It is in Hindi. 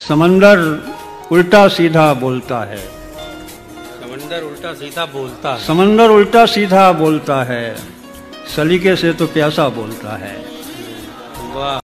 समंदर उल्टा सीधा बोलता है। समंदर उल्टा सीधा बोलता है। समंदर उल्टा सीधा बोलता है, सलीके से तो प्यासा बोलता है। वाह।